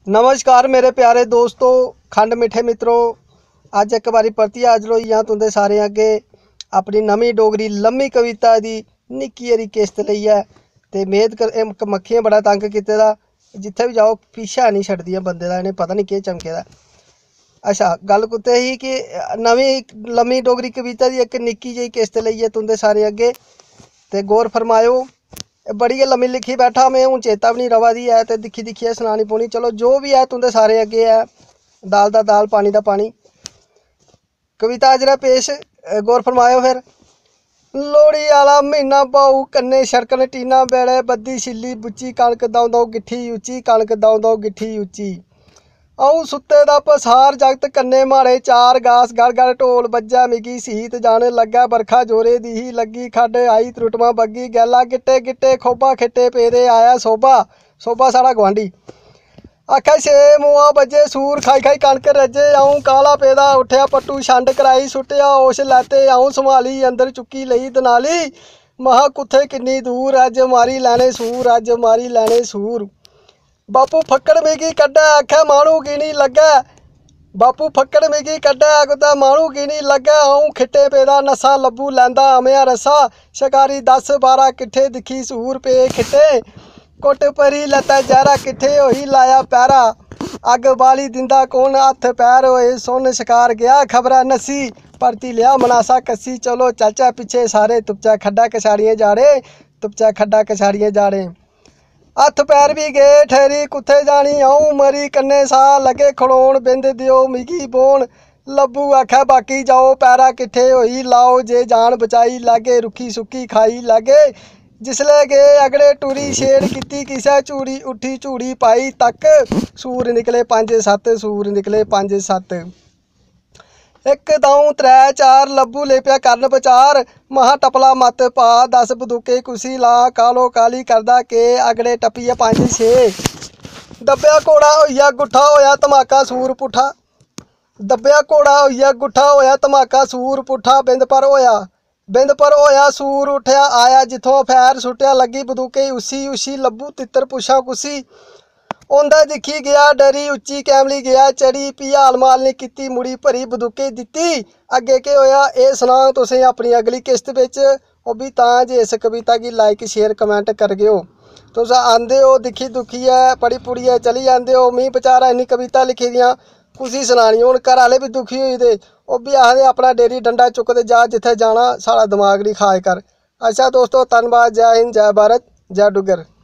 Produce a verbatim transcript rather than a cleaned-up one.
नमस्कार मेरे प्यारे दोस्तों, खंड मिठे मित्रों। अज एक बारी परती हाजर होई हां तुंदे सारे अगे अपनी नवीं डोगरी लम्मी कविता दी निक्की हारी किस्त लइयै। ते मेद कर मक्खियां बड़ा तंग कीते दा, जित्थे भी जाओ पीछा नहीं छड्डदियां बंदे दा, इन्हें पता नहीं केह् चमके दा। अच्छा, गल कुत्ते ही कि नवीं लम्मी डोगरी कविता दी एक निक्की जेही किस्त लइयै तुंदे सारे अगे। ते गौर फरमायो, बड़ी गै लम्मी लिखी बैठा मैं, हूँ चेता भी नहीं रवा दी है ते दिक्खी दिक्खियै सनानी पौनी। चलो जो भी है तुंदे सारे अगे है, दाल दा दाल पानी दा पानी। कविता अजरा पेश, गौर फरमायो फिर। लोहड़ी आला म्हीना पाऊ कन्ने छड़कन टीना बेड़े, बद्धी छिल्ली बुच्ची कनक दऊं दऊं गिट्ठी उच्ची, कनक दऊं दऊं गिट्ठी उच्ची। अऊं सुत्ते दा पसार जागत कन्ने माड़े चार, गास गड़ गड़ ढोल बज्जै मिगी सीत जाने लग्गै, बरखा जोरे दी ही लग्गी, खड्ड आई त्रुटमा बग्गी, गैला गिट्टे गिट्टे खोबा खिट्टे पेदे, आया सोबा सोबा साढ़ा गुआंढी। आखै छे मुआ बजे सूर, खाई खाई कनक रज्जे, अऊं काला पेदा उट्ठेआ पट्टू छंड कराई, सुट्टेआ होश लैते अऊं संभाली, अंदर चुक्की लेई दनाली, महा कुत्थे किन्नी दूर, अज्ज मारी लैने सूर, अज्ज मारी लैने सूर। बापू फक्कड़ मिगी कड्डै, आखै माह्नू की नी लग्गै, बापू फक्कड़ मिगी कड्डै कुतै माह्नू की नी लग्गै, अऊं खिट्टे पेदा नस्सा लब्भू लैंदा अमेआ रस्सा, शकारी दस बारां किट्ठे दिक्खी सूर पे खिट्टे, कुट्ट परी लैतै जैरा किट्ठे होई लाया पैरा, अग्ग बाली दिंदा कौन हत्थ पैर होए सुन्न, शिकार गया खबरै नस्सी, परती लिया मनासा कस्सी, चलो चलचै पिच्छे सारे, तुपचै खड्डा कछाड़ियें जाड़े, तुपचै खड्डा कछाड़ियें जाड़े। हत्थ पैर भी गे ठहरी कुत्थे जानी अऊं मरी, कन्ने साह लगे खड़ोन, बिंद दियो मिगी बौन, लब्भू आखै बाकी जाओ पैरा किट्ठे होई लाओ, जे जान बचाई लैगे रुक्खी सुक्की खाई लैगे, जिसले गे अगड़े टुरी छेड़ कीती किसै झूड़ी, उठी झूड़ी पाई तक, सूर निकले पंज सत्त, सूर निकले पंज सत्त। इक दऊं त्रै चार, लब्भू लेपिया करन बचार, महा टपला मत पा, दस बदूके कुसी ला, कालो काली करदा के अगड़े टप्पियै पंज छे, दब्बेआ घोड़ा होइया गुट्ठा होया धमाका सूर पुट्ठा, दब्बेआ घोड़ा होइया गुट्ठा होया धमाका सूर पुट्ठा, बिंद पर होया बिंद पर होया सूर उट्ठेआ, आया जित्थों फैर सुट्टेआ, लग्गी बदूके उसी उसी, लब्भू तित्तर पुच्छा कुसी, औंदा दिक्खी गया डरी उच्ची कैमली गया चढ़ी, भी हाल माल नहीं कीती मुड़ी भरी बदूके दित्ती, अग्गे केह् होया एह् सनां तुसें अपनी अगली किस्त बिच, ओह् बी तां जे इस कविता गी लाइक शेयर कमेंट करगे ओ। तुस आंदे हो दिक्खी दुक्खियै पढ़ी पुढ़ियै चली जांदे हो, मी बेचारा इन्नी कविता लिखी दियां कुसी सनानी, हून घर आह्ले बी दुखी होई दे, ओह् बी आखदे अपना डेरी डंडा चुकदे जा जित्थे जाना, साढ़ा दमाग नहीं खाए कर। अच्छा दोस्तों, धन्नवाद, जय हिंद जय भारत जय डुग्गर।